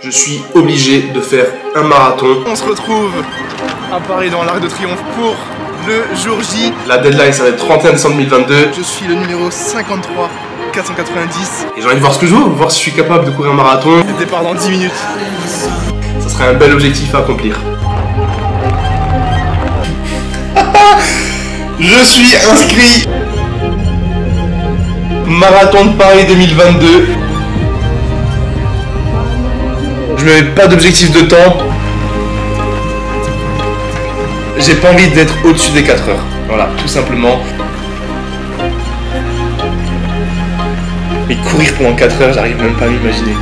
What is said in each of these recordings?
Je suis obligé de faire un marathon. On se retrouve à Paris dans l'Arc de Triomphe pour le jour J. La deadline, ça va être 31 décembre 2022. Je suis le numéro 53 490. Et j'ai envie de voir ce que je veux, voir si je suis capable de courir un marathon. Le départ dans 10 minutes. Ça serait un bel objectif à accomplir. Je suis inscrit. Marathon de Paris 2022. Je me mets pas d'objectif de temps. J'ai pas envie d'être au-dessus des 4 heures. Voilà, tout simplement. Mais courir pendant 4 heures, j'arrive même pas à m'imaginer.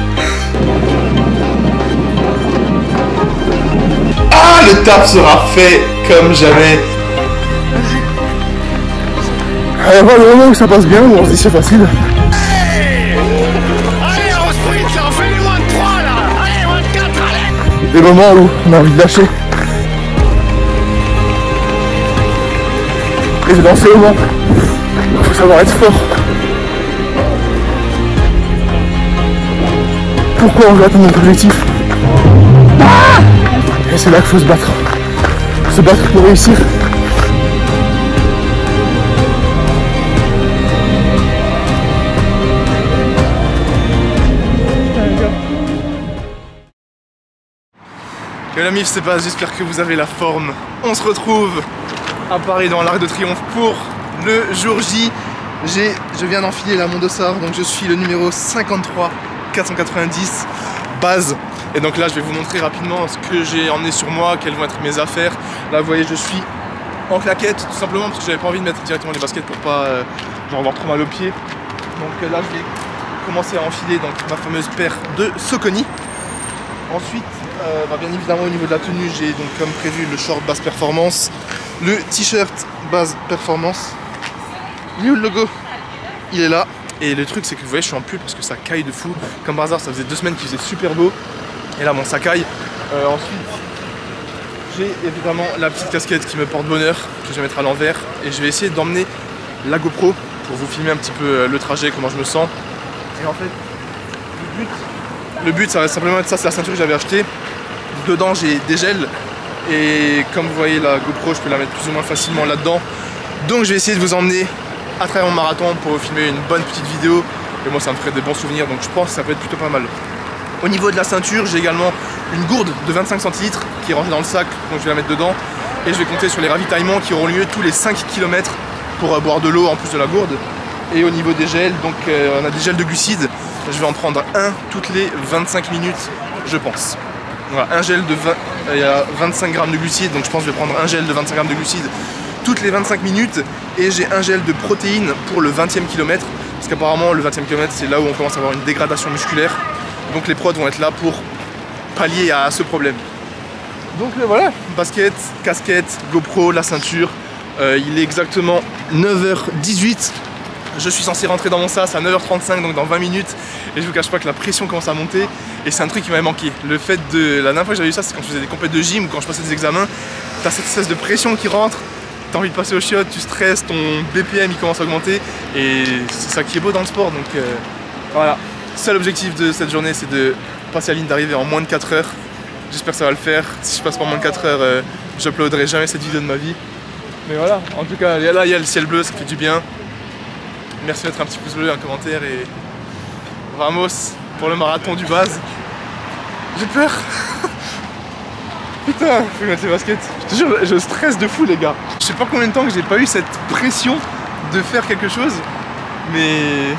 Ah, le taf sera fait comme jamais. Il y a pas le moment où ça passe bien, où on se dit c'est facile. Allez, on sprint là, on fait les moins de 3 là. Allez, moins de 4, allez. Des moments où on a envie de lâcher. Et c'est dans ces moments, il faut savoir être fort. Pourquoi on veut atteindre notre objectif? Et c'est là qu'il faut se battre. Se battre pour réussir. Que la MIF se passe, j'espère que vous avez la forme. On se retrouve à Paris dans l'Arc de Triomphe pour le jour J. Je viens d'enfiler la Mondossard, donc je suis le numéro 53 490 base. Et donc là je vais vous montrer rapidement ce que j'ai emmené sur moi, quelles vont être mes affaires. Là vous voyez je suis en claquette tout simplement parce que j'avais pas envie de mettre directement les baskets pour pas genre avoir trop mal aux pieds. Donc là je vais commencer à enfiler donc ma fameuse paire de Saucony. Ensuite, bien évidemment au niveau de la tenue, j'ai donc comme prévu le short basse performance, le t-shirt base performance, le logo, il est là. Et le truc c'est que vous voyez je suis en pull parce que ça caille de fou. Comme par hasard ça faisait 2 semaines qu'il faisait super beau. Et là bon ça caille. Ensuite j'ai évidemment la petite casquette qui me porte bonheur, que je vais mettre à l'envers. Et je vais essayer d'emmener la GoPro pour vous filmer un petit peu le trajet, comment je me sens. Et en fait le but ça va simplement être ça, c'est la ceinture que j'avais achetée. Dedans j'ai des gels et comme vous voyez la GoPro je peux la mettre plus ou moins facilement là-dedans. Donc je vais essayer de vous emmener à travers mon marathon pour vous filmer une bonne petite vidéo. Et moi ça me ferait des bons souvenirs donc je pense que ça peut être plutôt pas mal. Au niveau de la ceinture j'ai également une gourde de 25 centilitres qui est rangée dans le sac, donc je vais la mettre dedans. Et je vais compter sur les ravitaillements qui auront lieu tous les 5 km pour boire de l'eau en plus de la gourde. Et au niveau des gels, donc on a des gels de glucides. Je vais en prendre un toutes les 25 minutes, je pense. Voilà, un gel de 20, il y a 25 grammes de glucides, donc je pense que je vais prendre un gel de 25 grammes de glucides toutes les 25 minutes. Et j'ai un gel de protéines pour le 20e kilomètre, parce qu'apparemment le 20e kilomètre c'est là où on commence à avoir une dégradation musculaire. Donc les prods vont être là pour pallier à ce problème. Donc voilà, basket, casquette, GoPro, la ceinture. Il est exactement 9h18. Je suis censé rentrer dans mon sas à 9h35, donc dans 20 minutes. Et je vous cache pas que la pression commence à monter. Et c'est un truc qui m'avait manqué. Le fait de... La dernière fois que j'avais eu ça, c'est quand je faisais des compètes de gym ou quand je passais des examens. T'as cette espèce de pression qui rentre. T'as envie de passer au chiottes, tu stresses, ton BPM il commence à augmenter. Et c'est ça qui est beau dans le sport. Donc voilà. Seul objectif de cette journée, c'est de passer la ligne d'arrivée en moins de 4 heures. J'espère que ça va le faire. Si je passe pas en moins de 4 heures, j'uploaderai jamais cette vidéo de ma vie. Mais voilà, en tout cas, là il y a le ciel bleu, ça fait du bien. Merci de mettre un petit pouce bleu, un commentaire et vamos pour le marathon du base. J'ai peur. Putain, faut mettre les baskets. Je te jure, je stresse de fou les gars. Je sais pas combien de temps que j'ai pas eu cette pression de faire quelque chose, mais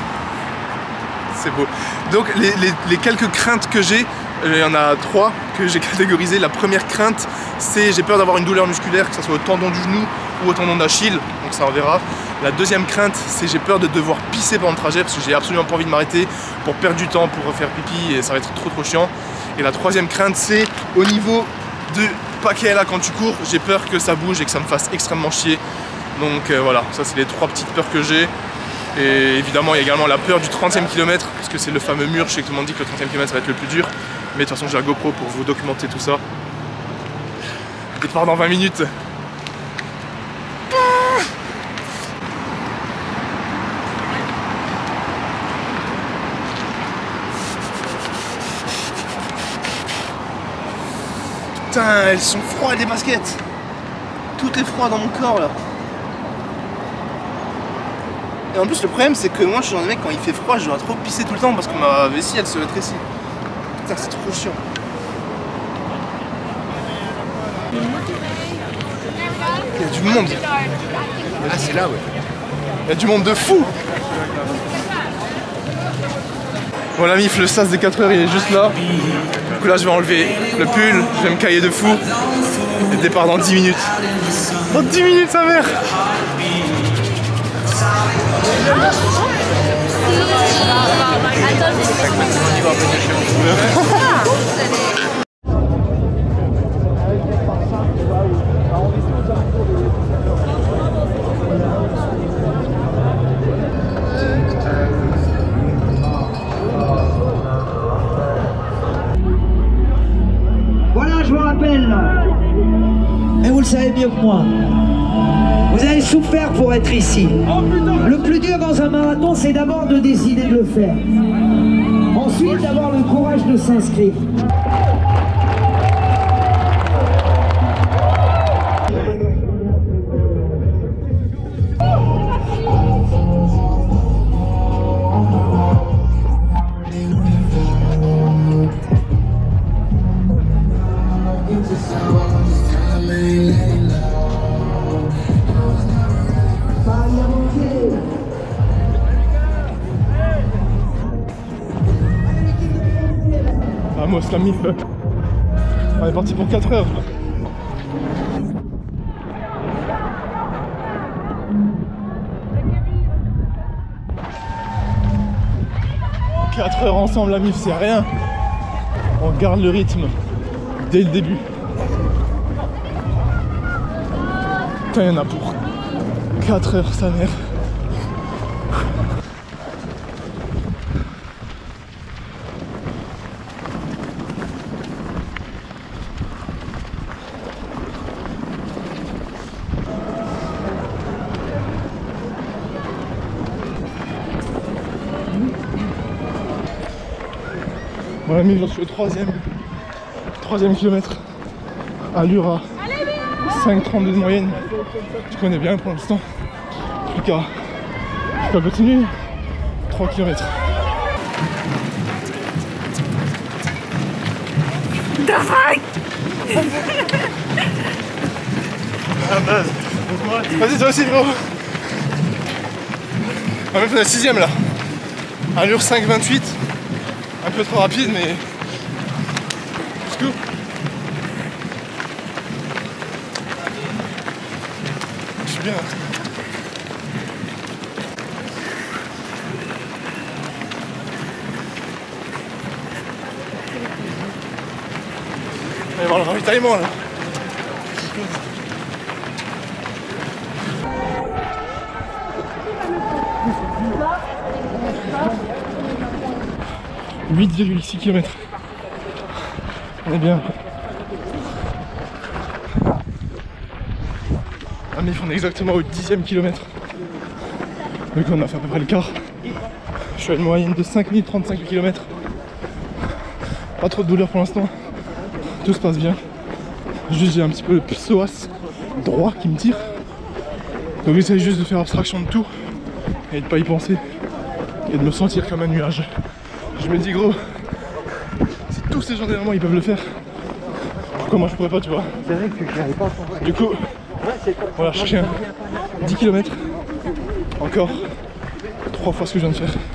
c'est beau. Donc les quelques craintes que j'ai, il y en a 3 que j'ai catégorisées. La première crainte, c'est j'ai peur d'avoir une douleur musculaire, que ce soit au tendon du genou ou au tendon d'Achille, donc ça on verra. La deuxième crainte, c'est j'ai peur de devoir pisser pendant le trajet parce que j'ai absolument pas envie de m'arrêter pour perdre du temps pour faire pipi et ça va être trop chiant. Et la troisième crainte, c'est au niveau de paquet là quand tu cours, j'ai peur que ça bouge et que ça me fasse extrêmement chier. Donc voilà, ça c'est les 3 petites peurs que j'ai. Et évidemment il y a également la peur du 30e kilomètre parce que c'est le fameux mur, je sais que tout le monde dit que le 30e kilomètre ça va être le plus dur. Mais de toute façon j'ai la GoPro pour vous documenter tout ça. Départ dans 20 minutes. Putain, elles sont froides les baskets. Tout est froid dans mon corps là. Et en plus le problème c'est que moi je suis un mec, quand il fait froid je dois trop pisser tout le temps parce que ma vessie elle se rétrécit. Putain, c'est trop chiant. Il y a du monde. Ah, c'est là, ouais. Il y a du monde de fou. Bon, la mif, le sas des 4 heures, il est juste là. Du coup, là, je vais enlever le pull, je vais me cailler de fou. Et départ dans 10 minutes. Dans 10 minutes, sa mère. Voilà, je vous rappelle, et vous le savez mieux que moi, vous avez souffert pour être ici. Le plus dur dans un marathon, c'est d'abord de décider de le faire. Ensuite, d'avoir le courage de s'inscrire. Vamos, la mif. On est parti pour 4 heures. « 4 heures ensemble, la mif, c'est rien. On garde le rythme dès le début. Putain, il y en a pour 4 heures, sa mère. Bon, la mif, j'en suis au troisième kilomètre. Allure à 5,32 de moyenne. Je connais bien pour l'instant. Plus qu'à continuer. 3 km. Vas-y, toi aussi, frérot. On va faire la 6ème là. Allure 5,28. Un peu trop rapide, mais jusqu'où? Je suis bien. On va voir le ravitaillement là. « 8,6 km. On est bien. Ah mais on est exactement au 10e kilomètre. Vu qu'on a fait à peu près le quart. Je suis à une moyenne de 5 minutes 35 km. Pas trop de douleur pour l'instant. Tout se passe bien. Juste j'ai un petit peu le psoas droit qui me tire. Donc j'essaie juste de faire abstraction de tout et de pas y penser et de me sentir comme un nuage. Je me dis gros, si tous ces gens derrière moi ils peuvent le faire, pourquoi moi je pourrais pas, tu vois? C'est vrai que j'arrive pas à penser. Du coup, on va chercher un 10 km. Encore 3 fois ce que je viens de faire.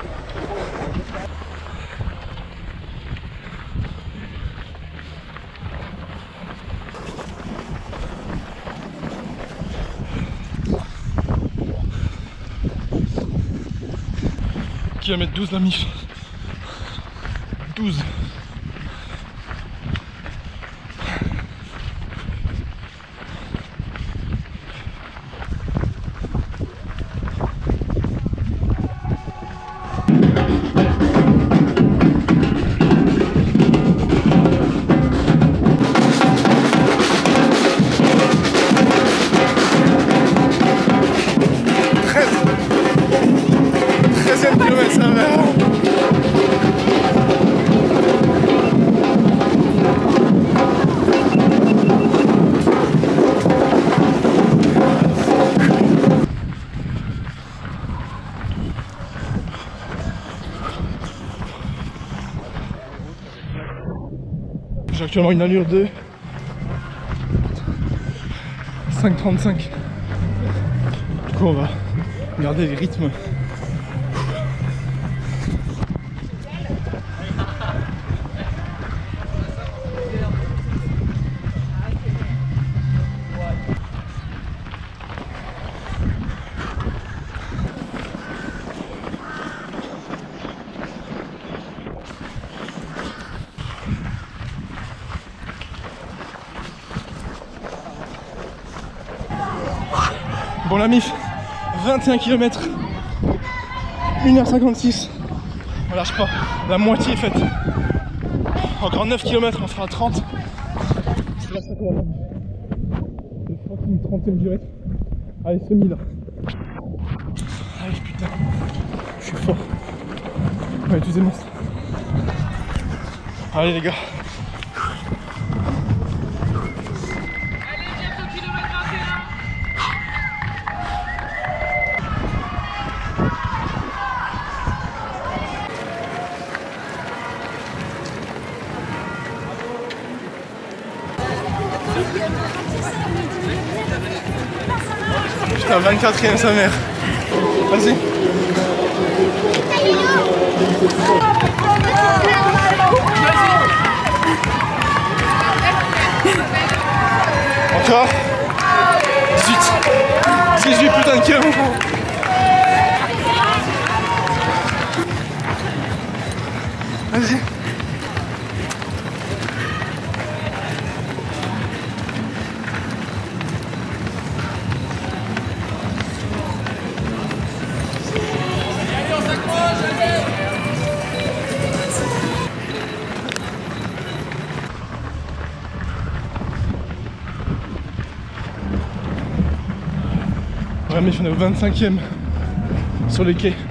Kilomètre 12 la mif. 12. J'ai actuellement une allure de 5,35. Du coup on va garder les rythmes. Bon la MIF, 21 km, 1h56, on lâche pas, la moitié est faite. Encore 9 km, on sera à 30. C'est là ça qu'on va faire. Je crois qu'une 30e durée. Allez, semi là. Allez putain, je suis fort. Ouais, tous des monstres. Allez les gars. Putain, 24ème sa mère. Vas-y. Encore 18 putain de kilomètres. Vas-y. Ouais, mais je suis au 25ème sur les quais.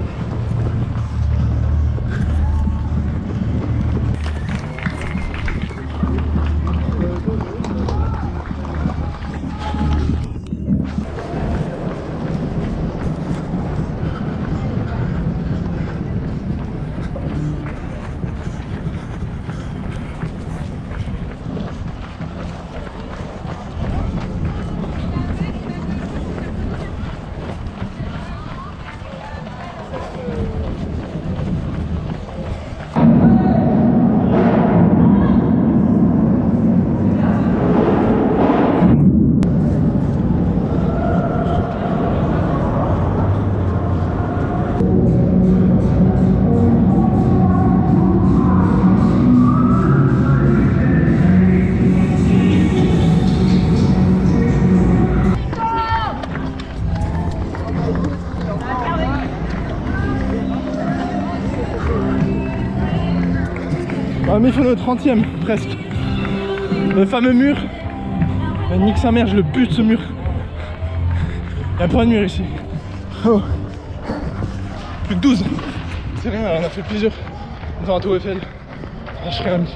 Mais il faut le 30ème presque. Le fameux mur. Nique sa mère, je le bute ce mur. Il n'y a pas de mur ici. Oh. Plus que 12. C'est rien, on a fait plusieurs devant la tour Eiffel. Je serai ami.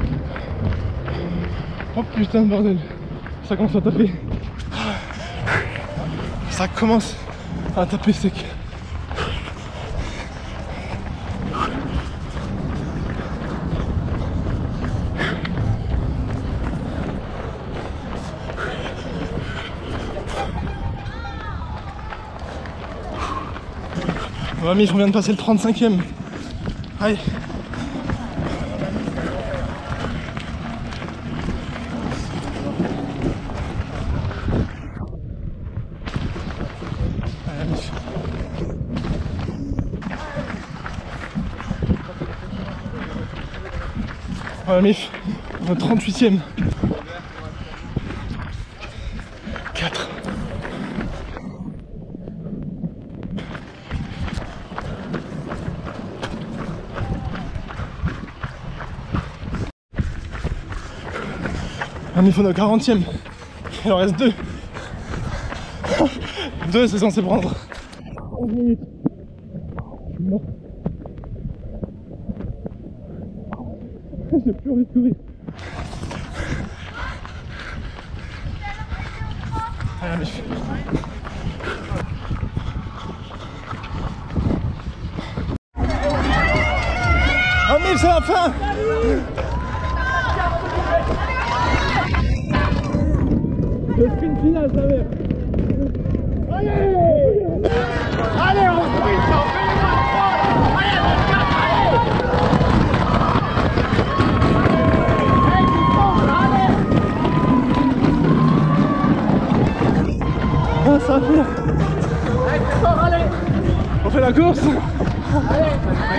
Oh putain de bordel. Ça commence à taper. Ça commence à taper sec. Mamie, je viens de passer le 35ème. Allez. Voilà, Mif, on est 38ème. 4. On est au 40ème. Il en reste 2. 2, c'est censé prendre 11 minutes. Non. J'ai plus envie de courir. Allez, oh mais c'est la fin. finale, ça va. Allez, on sprint, on fait les 23 là. Allez, 24, allez. Allez, tu fonces, allez. Ah, ça va faire. Allez, c'est fort, allez. On fait la course. Allez.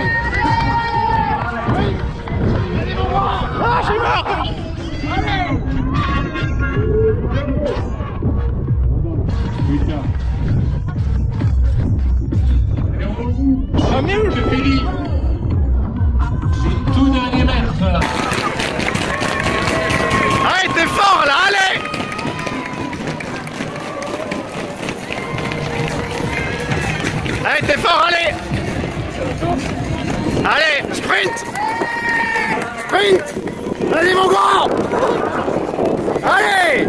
Allez, mon gars. Ah, j'ai mort. Allez. Ah, mais où C'est fini. C'est le tout dernier mètre. Allez, t'es fort là, allez. Allez, t'es fort, allez. Allez, sprint. Sprint. Allez, mon grand. Allez.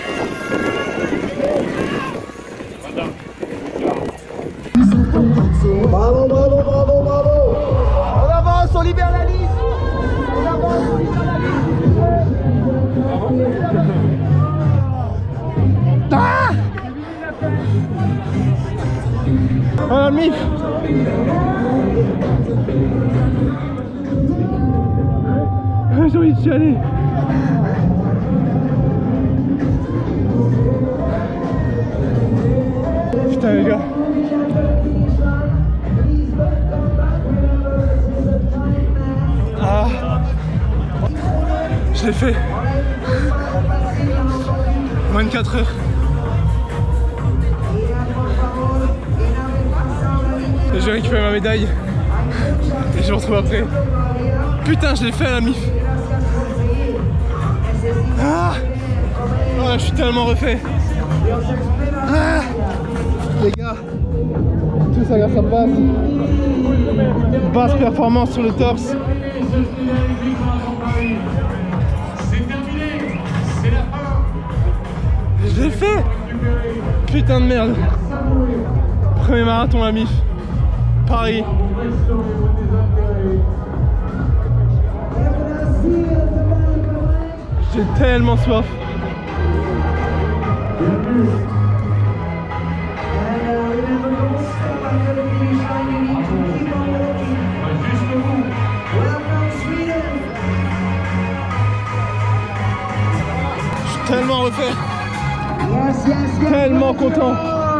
Bravo, bravo, bravo, bravo. On avance, on libère la liste. On avance, on libère la liste. Ah, la mif. J'ai envie de chialer. Putain les gars. Ah, je l'ai fait. Moins de 4 heures. Et j'ai récupéré ma médaille. Et je me retrouve après. Putain, je l'ai fait à la mif. Ah, oh, je suis tellement refait. Ah, les gars, tout ça grâce à Baz. Basse performance sur le torse. C'est terminé. C'est la fin. Je l'ai fait. Putain de merde. Premier marathon à Mif. Paris. J'ai tellement soif. Je suis tellement refait. Tellement content.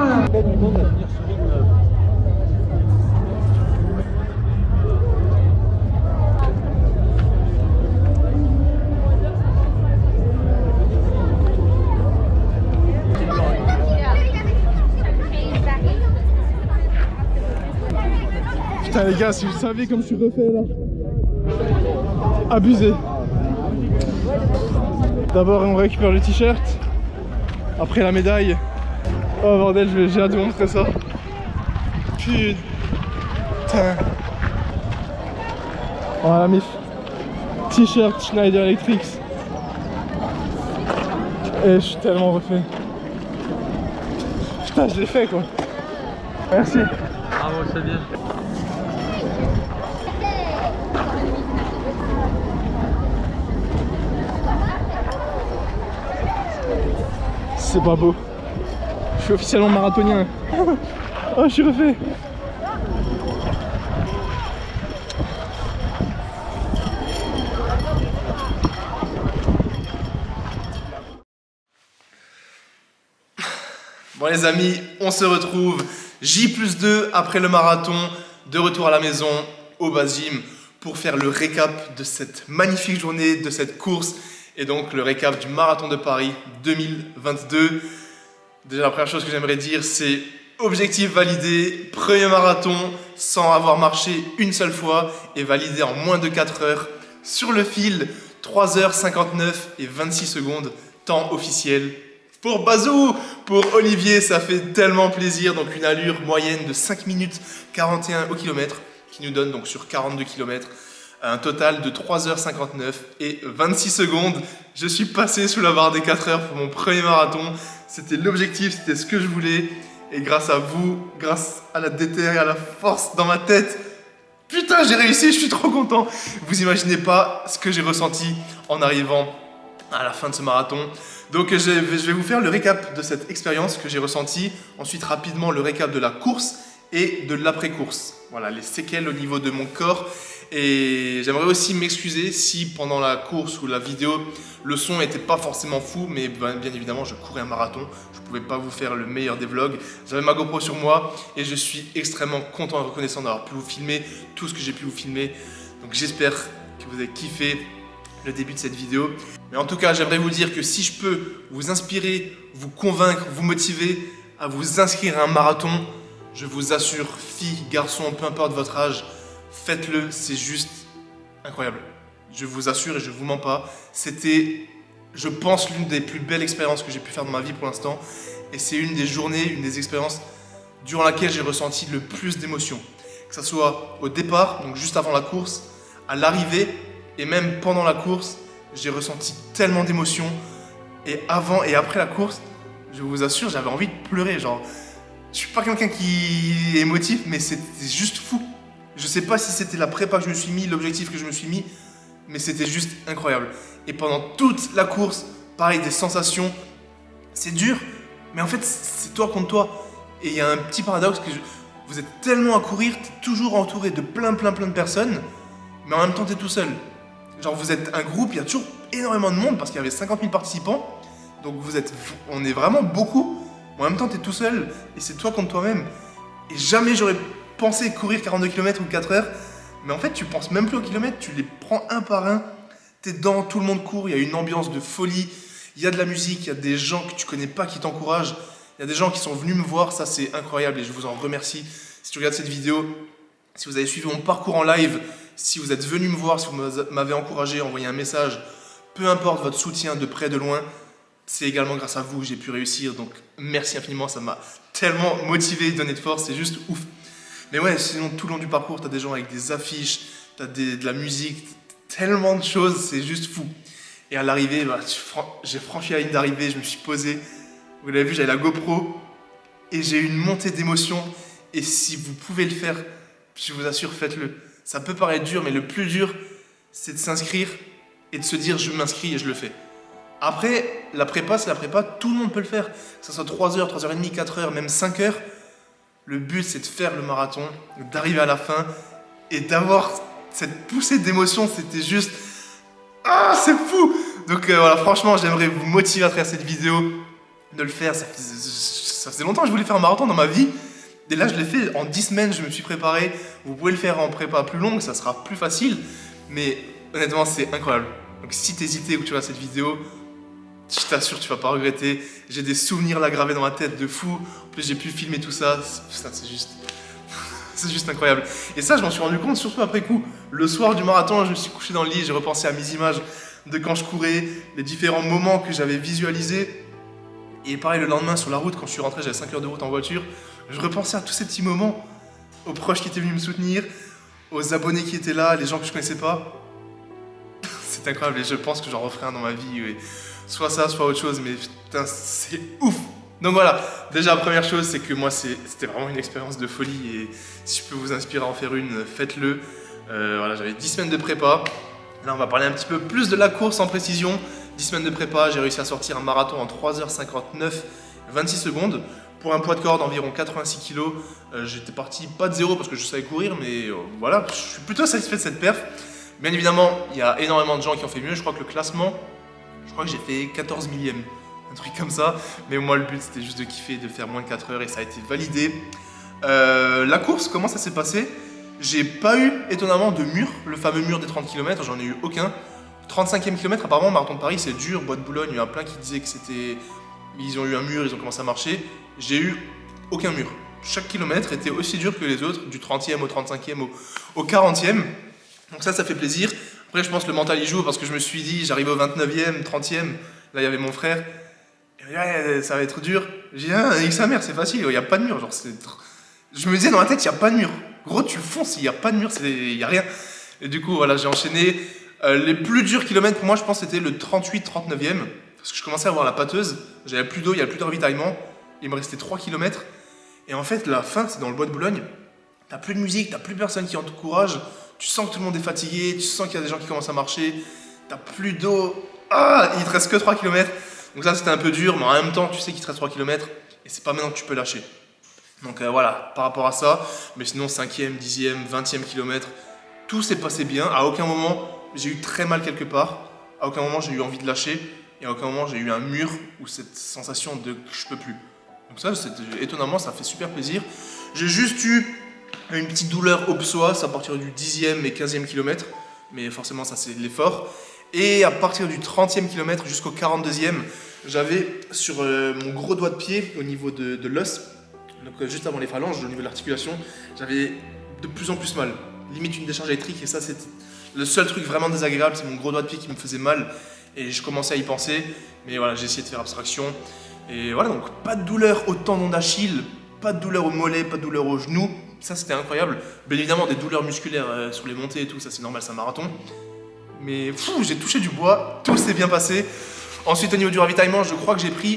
Putain les gars, si vous savez comme je suis refait là. Abusé. D'abord on récupère le t-shirt. Après la médaille. Oh bordel, j'ai hâte de vous montrer ça. Putain. Voilà mif. T-shirt Schneider Electric. Et je suis tellement refait. Putain, je l'ai fait quoi. Merci. Bravo, c'est bien. C'est pas beau. Je suis officiellement marathonien. Oh, je suis refait. Bon les amis, on se retrouve J+2 après le marathon, de retour à la maison au Baz Gym pour faire le récap de cette magnifique journée, de cette course et donc le récap du marathon de Paris 2022. Déjà la première chose que j'aimerais dire c'est objectif validé, premier marathon sans avoir marché une seule fois et validé en moins de 4 heures. Sur le fil, 3h59 et 26 secondes, temps officiel. Pour Bazou, pour Olivier, ça fait tellement plaisir. Donc une allure moyenne de 5 minutes 41 au kilomètre, qui nous donne donc sur 42 km un total de 3h59 et 26 secondes. Je suis passé sous la barre des 4 heures pour mon premier marathon. C'était l'objectif, c'était ce que je voulais. Et grâce à vous, grâce à la déter et à la force dans ma tête, putain j'ai réussi, je suis trop content. Vous imaginez pas ce que j'ai ressenti en arrivant à la fin de ce marathon. Donc je vais vous faire le récap de cette expérience que j'ai ressentie. Ensuite rapidement le récap de la course et de l'après-course. Voilà, les séquelles au niveau de mon corps. Et j'aimerais aussi m'excuser si pendant la course ou la vidéo, le son n'était pas forcément fou, mais bien évidemment, je courais un marathon. Je ne pouvais pas vous faire le meilleur des vlogs. J'avais ma GoPro sur moi et je suis extrêmement content et reconnaissant d'avoir pu vous filmer tout ce que j'ai pu vous filmer. Donc j'espère que vous avez kiffé le début de cette vidéo. Mais en tout cas, j'aimerais vous dire que si je peux vous inspirer, vous convaincre, vous motiver à vous inscrire à un marathon, je vous assure, filles, garçons, peu importe votre âge, faites-le, c'est juste incroyable. Je vous assure et je ne vous mens pas, c'était, je pense, l'une des plus belles expériences que j'ai pu faire dans ma vie pour l'instant. Et c'est une des journées, une des expériences durant laquelle j'ai ressenti le plus d'émotions. Que ce soit au départ, donc juste avant la course, à l'arrivée et même pendant la course, j'ai ressenti tellement d'émotions. Et avant et après la course, je vous assure, j'avais envie de pleurer. Genre, je suis pas quelqu'un qui est émotif, mais c'était juste fou. Je sais pas si c'était la prépa que je me suis mis, l'objectif que je me suis mis, mais c'était juste incroyable. Et pendant toute la course, pareil, des sensations, c'est dur, mais en fait, c'est toi contre toi. Et il y a un petit paradoxe que vous êtes tellement à courir, tu es toujours entouré de plein de personnes, mais en même temps, tu es tout seul. Genre, vous êtes un groupe, il y a toujours énormément de monde parce qu'il y avait 50 000 participants, donc on est vraiment beaucoup. En même temps, tu es tout seul et c'est toi contre toi-même. Et jamais j'aurais pensé courir 42 km ou 4 heures. Mais en fait, tu penses même plus aux kilomètres, tu les prends un par un. Tu es dedans, tout le monde court, il y a une ambiance de folie. Il y a de la musique, il y a des gens que tu connais pas qui t'encouragent. Il y a des gens qui sont venus me voir, ça c'est incroyable et je vous en remercie. Si tu regardes cette vidéo, si vous avez suivi mon parcours en live, si vous êtes venu me voir, si vous m'avez encouragé, envoyé un message, peu importe votre soutien de près, de loin, c'est également grâce à vous que j'ai pu réussir, donc merci infiniment, ça m'a tellement motivé, donné de force, c'est juste ouf. Mais ouais, sinon tout le long du parcours, t'as des gens avec des affiches, t'as de la musique, tellement de choses, c'est juste fou. Et à l'arrivée, bah, j'ai franchi la ligne d'arrivée, je me suis posé, vous l'avez vu, j'avais la GoPro, et j'ai eu une montée d'émotion, et si vous pouvez le faire, je vous assure, faites-le. Ça peut paraître dur, mais le plus dur, c'est de s'inscrire et de se dire je m'inscris et je le fais. Après, la prépa, c'est la prépa, tout le monde peut le faire. Que ce soit 3 heures, 3h30, 4 heures, même 5 heures. Le but, c'est de faire le marathon, d'arriver à la fin et d'avoir cette poussée d'émotion. C'était juste... Ah, c'est fou! Donc voilà, franchement, j'aimerais vous motiver à travers cette vidéo de le faire. Ça faisait longtemps que je voulais faire un marathon dans ma vie. Et là, je l'ai fait en 10 semaines, je me suis préparé. Vous pouvez le faire en prépa plus longue, ça sera plus facile. Mais honnêtement, c'est incroyable. Donc si t'hésitais ou que tu vois cette vidéo, je t'assure, tu vas pas regretter. J'ai des souvenirs là gravés dans ma tête de fou. En plus, j'ai pu filmer tout ça. C'est juste incroyable. Et ça, je m'en suis rendu compte surtout après coup. Le soir du marathon, je me suis couché dans le lit, j'ai repensé à mes images de quand je courais, les différents moments que j'avais visualisés. Et pareil, le lendemain, sur la route, quand je suis rentré, j'avais 5 heures de route en voiture. Je repensais à tous ces petits moments, aux proches qui étaient venus me soutenir, aux abonnés qui étaient là, les gens que je connaissais pas. C'est incroyable et je pense que j'en referai un dans ma vie. Et soit ça, soit autre chose, mais putain, c'est ouf. Donc voilà, déjà la première chose, c'est que moi, c'était vraiment une expérience de folie. Et si je peux vous inspirer à en faire une, faites-le. Voilà, j'avais 10 semaines de prépa. Là, on va parler un petit peu plus de la course en précision. 10 semaines de prépa, j'ai réussi à sortir un marathon en 3h59, 26 secondes. Pour un poids de corps d'environ 86 kg, j'étais parti pas de zéro parce que je savais courir, mais voilà, je suis plutôt satisfait de cette perf. Bien évidemment, il y a énormément de gens qui ont fait mieux. Je crois que le classement, je crois que j'ai fait 14 millième, un truc comme ça. Mais moi, le but, c'était juste de kiffer, de faire moins de 4 heures et ça a été validé. La course, comment ça s'est passé? J'ai pas eu, étonnamment, de mur, le fameux mur des 30 km, j'en ai eu aucun. 35e kilomètre, apparemment, marathon de Paris, c'est dur. Bois de Boulogne, il y en a plein qui disaient que c'était... Ils ont eu un mur, ils ont commencé à marcher. J'ai eu aucun mur. Chaque kilomètre était aussi dur que les autres, du 30e au 35e au 40e. Donc ça fait plaisir. Après, je pense que le mental y joue parce que je me suis dit, j'arrive au 29e, 30e. Là, il y avait mon frère. Et ouais, ça va être dur. J'ai dit, ah, avec sa mère, c'est facile, il n'y a pas de mur. Genre, je me disais dans la tête, il n'y a pas de mur. Gros, tu fonces, il n'y a pas de mur, il n'y a rien. Et du coup, voilà, j'ai enchaîné. Les plus durs kilomètres, pour moi, je pense c'était le 38-39e. Parce que je commençais à avoir la pâteuse. J'avais plus d'eau, il n'y avait plus de ravitaillement. Il me restait 3 km. Et en fait, la fin, c'est dans le bois de Boulogne. T'as plus de musique, t'as plus personne qui encourage. Tu sens que tout le monde est fatigué, tu sens qu'il y a des gens qui commencent à marcher. T'as plus d'eau. ah, il te reste que 3 km. Donc ça c'était un peu dur, mais en même temps tu sais qu'il te reste 3 km et c'est pas maintenant que tu peux lâcher. Donc voilà, par rapport à ça, mais sinon 5e, 10e, 20e kilomètre, tout s'est passé bien. À aucun moment j'ai eu très mal quelque part, à aucun moment j'ai eu envie de lâcher et à aucun moment j'ai eu un mur ou cette sensation de que je peux plus. Donc ça, étonnamment, ça fait super plaisir. J'ai juste eu une petite douleur au psoas à partir du 10e et 15e kilomètre, mais forcément ça c'est de l'effort. Et à partir du 30e kilomètre jusqu'au 42e, j'avais sur mon gros doigt de pied au niveau de l'os, donc juste avant les phalanges, au niveau de l'articulation, j'avais de plus en plus mal, limite une décharge électrique, et ça c'est le seul truc vraiment désagréable, c'est mon gros doigt de pied qui me faisait mal, et je commençais à y penser, mais voilà, j'ai essayé de faire abstraction, et voilà, donc pas de douleur au tendon d'Achille, pas de douleur au mollet, pas de douleur au genou, ça c'était incroyable, bien évidemment des douleurs musculaires sur les montées et tout, ça c'est normal, c'est un marathon, mais j'ai touché du bois, tout s'est bien passé. Ensuite au niveau du ravitaillement, je crois que j'ai pris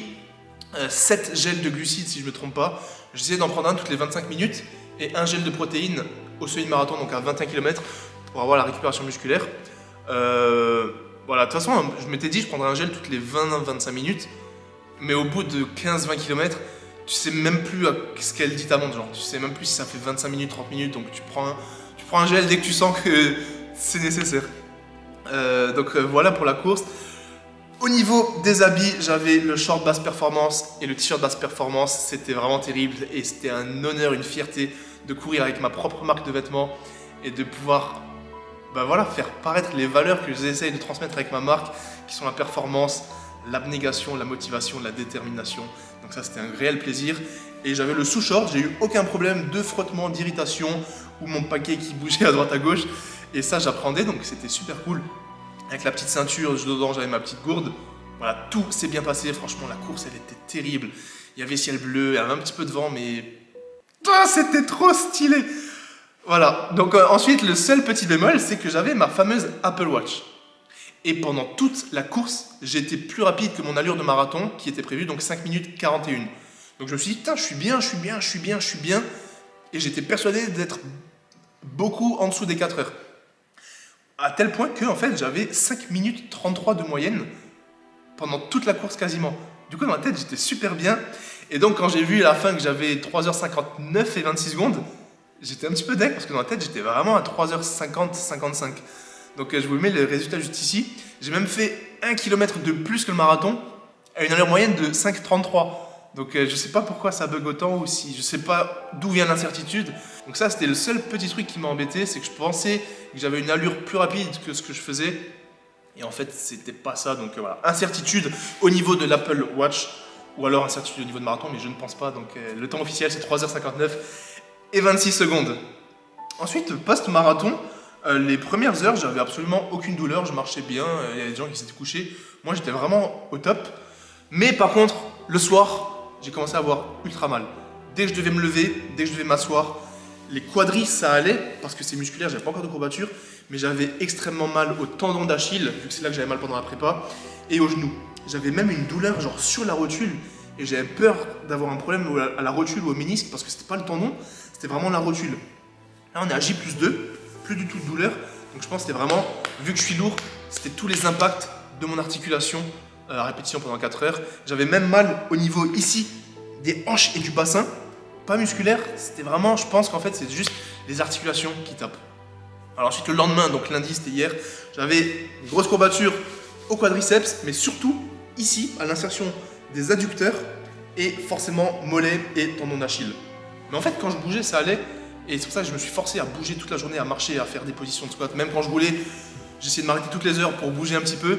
7 gels de glucides si je ne me trompe pas. J'essayais d'en prendre un toutes les 25 minutes et un gel de protéines au seuil de marathon, donc à 21 km, pour avoir la récupération musculaire. Voilà, de toute façon, je m'étais dit je prendrais un gel toutes les 20-25 minutes, mais au bout de 15-20 km, tu sais même plus ce qu'elle dit ta montre, genre tu sais même plus si ça fait 25 minutes, 30 minutes, donc tu prends un gel dès que tu sens que c'est nécessaire. Donc voilà pour la course. Au niveau des habits, j'avais le short basse performance et le t-shirt basse performance. C'était vraiment terrible et c'était un honneur, une fierté de courir avec ma propre marque de vêtements et de pouvoir faire paraître les valeurs que j'essaye de transmettre avec ma marque, qui sont la performance, l'abnégation, la motivation, la détermination. Donc ça c'était un réel plaisir. Et j'avais le sous-short, j'ai eu aucun problème de frottement, d'irritation ou mon paquet qui bougeait à droite à gauche. Et ça j'appréhendais, donc c'était super cool. Avec la petite ceinture, dedans j'avais ma petite gourde. Voilà, tout s'est bien passé, franchement la course elle était terrible. Il y avait ciel bleu, il y avait un petit peu de vent, mais c'était trop stylé. Voilà, donc ensuite le seul petit bémol, c'est que j'avais ma fameuse Apple Watch. Et pendant toute la course, j'étais plus rapide que mon allure de marathon qui était prévue, donc 5 minutes 41. Donc je me suis dit, putain, je suis bien. Et j'étais persuadé d'être beaucoup en dessous des 4 heures. À tel point que en fait, j'avais 5 minutes 33 de moyenne pendant toute la course quasiment. Du coup, dans ma tête, j'étais super bien. Et donc, quand j'ai vu à la fin que j'avais 3h59 et 26 secondes, j'étais un petit peu deg parce que dans ma tête, j'étais vraiment à 3h50, 55. Donc, je vous mets le résultat juste ici. J'ai même fait 1 km de plus que le marathon à une allure moyenne de 5h33. Donc je ne sais pas pourquoi ça bug autant ou si je ne sais pas d'où vient l'incertitude. Donc ça c'était le seul petit truc qui m'a embêté, c'est que je pensais que j'avais une allure plus rapide que ce que je faisais. Et en fait c'était pas ça, donc voilà. Incertitude au niveau de l'Apple Watch ou alors incertitude au niveau de marathon, mais je ne pense pas. Donc le temps officiel c'est 3h59 et 26 secondes. Ensuite post-marathon, les premières heures j'avais absolument aucune douleur, je marchais bien, il y avait des gens qui s'étaient couchés. Moi j'étais vraiment au top. Mais par contre le soir, j'ai commencé à avoir ultra mal. Dès que je devais me lever, dès que je devais m'asseoir, les quadris ça allait parce que c'est musculaire, j'avais pas encore de courbature, mais j'avais extrêmement mal au tendon d'Achille, vu que c'est là que j'avais mal pendant la prépa, et aux genoux. J'avais même une douleur genre sur la rotule et j'avais peur d'avoir un problème à la rotule ou au ménisque parce que c'était pas le tendon, c'était vraiment la rotule. Là on est à J+2, plus du tout de douleur, donc je pense que c'était vraiment, vu que je suis lourd, c'était tous les impacts de mon articulation à répétition pendant 4 heures. J'avais même mal au niveau ici des hanches et du bassin, pas musculaire, c'était vraiment, je pense qu'en fait c'est juste les articulations qui tapent. Alors ensuite le lendemain, donc lundi c'était hier, j'avais une grosse courbature au quadriceps, mais surtout ici à l'insertion des adducteurs et forcément mollet et tendon d'Achille. Mais en fait quand je bougeais ça allait et c'est pour ça que je me suis forcé à bouger toute la journée, à marcher, à faire des positions de squat. Même quand je roulais, j'essayais de m'arrêter toutes les heures pour bouger un petit peu.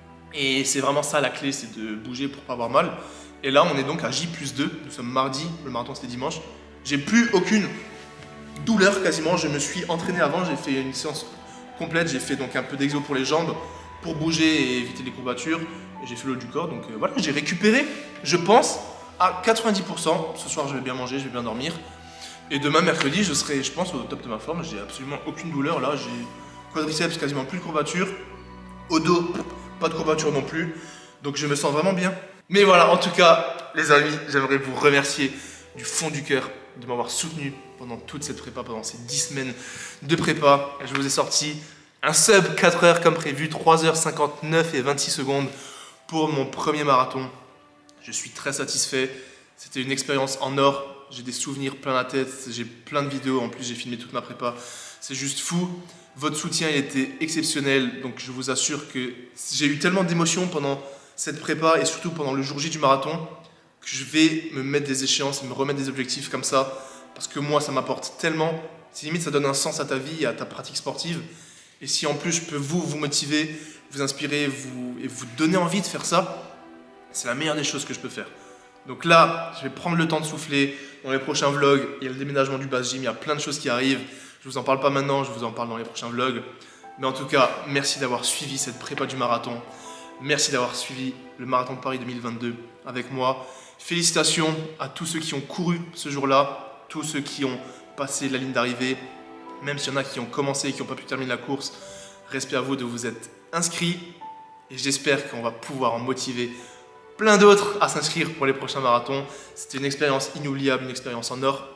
Et c'est vraiment ça la clé, c'est de bouger pour pas avoir mal. Et là on est donc à J+2, nous sommes mardi, le marathon c'était dimanche. J'ai plus aucune douleur quasiment, je me suis entraîné avant, j'ai fait une séance complète, j'ai fait donc un peu d'exo pour les jambes, pour bouger et éviter les courbatures. Et j'ai fait le haut du corps, donc voilà, j'ai récupéré, je pense, à 90%. Ce soir je vais bien manger, je vais bien dormir. Et demain mercredi, je serai, je pense, au top de ma forme, j'ai absolument aucune douleur. Là j'ai quadriceps, quasiment plus de courbatures, au dos, pas de courbature non plus, donc je me sens vraiment bien. Mais voilà, en tout cas, les amis, j'aimerais vous remercier du fond du cœur de m'avoir soutenu pendant toute cette prépa, pendant ces 10 semaines de prépa. Je vous ai sorti Un sub 4 heures comme prévu, 3h59 et 26 secondes pour mon premier marathon. Je suis très satisfait. C'était une expérience en or. J'ai des souvenirs plein la tête. J'ai plein de vidéos. En plus, j'ai filmé toute ma prépa. C'est juste fou. Votre soutien il était exceptionnel. Donc, je vous assure que j'ai eu tellement d'émotions pendant cette prépa et surtout pendant le jour J du marathon que je vais me mettre des échéances et me remettre des objectifs comme ça. Parce que moi, ça m'apporte tellement. C'est limite, ça donne un sens à ta vie et à ta pratique sportive. Et si en plus, je peux vous motiver, vous inspirer et vous donner envie de faire ça, c'est la meilleure des choses que je peux faire. Donc là, je vais prendre le temps de souffler. Dans les prochains vlogs, il y a le déménagement du base gym, il y a plein de choses qui arrivent. Je vous en parle pas maintenant, je vous en parle dans les prochains vlogs. Mais en tout cas, merci d'avoir suivi cette prépa du marathon. Merci d'avoir suivi le marathon de Paris 2022 avec moi. Félicitations à tous ceux qui ont couru ce jour-là, tous ceux qui ont passé la ligne d'arrivée, même s'il y en a qui ont commencé et qui n'ont pas pu terminer la course. Respect à vous de vous être inscrits et j'espère qu'on va pouvoir en motiver plein d'autres à s'inscrire pour les prochains marathons. C'était une expérience inoubliable, une expérience en or.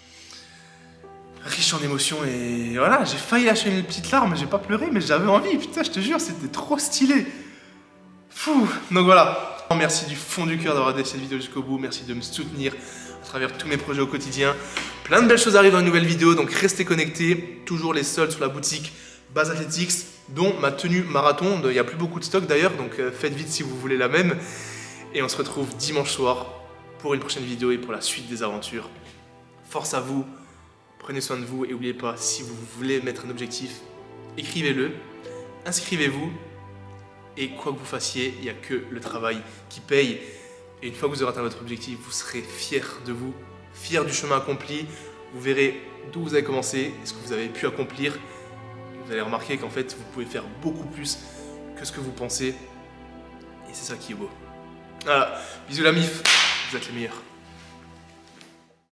Riche en émotions et voilà, j'ai failli lâcher une petite larme, j'ai pas pleuré mais j'avais envie, putain je te jure, c'était trop stylé. Fou. Donc voilà, merci du fond du cœur d'avoir regardé cette vidéo jusqu'au bout, merci de me soutenir à travers tous mes projets au quotidien. Plein de belles choses arrivent dans une nouvelle vidéo, donc restez connectés, toujours les soldes sur la boutique Base Athletics, dont ma tenue marathon, il n'y a plus beaucoup de stock d'ailleurs, donc faites vite si vous voulez la même. Et on se retrouve dimanche soir pour une prochaine vidéo et pour la suite des aventures. Force à vous, prenez soin de vous et n'oubliez pas, si vous voulez mettre un objectif, écrivez-le, inscrivez-vous et quoi que vous fassiez, il n'y a que le travail qui paye. Et une fois que vous aurez atteint votre objectif, vous serez fiers de vous, fiers du chemin accompli. Vous verrez d'où vous avez commencé, ce que vous avez pu accomplir. Vous allez remarquer qu'en fait, vous pouvez faire beaucoup plus que ce que vous pensez. Et c'est ça qui est beau. Voilà, bisous la MIF, vous êtes les meilleurs.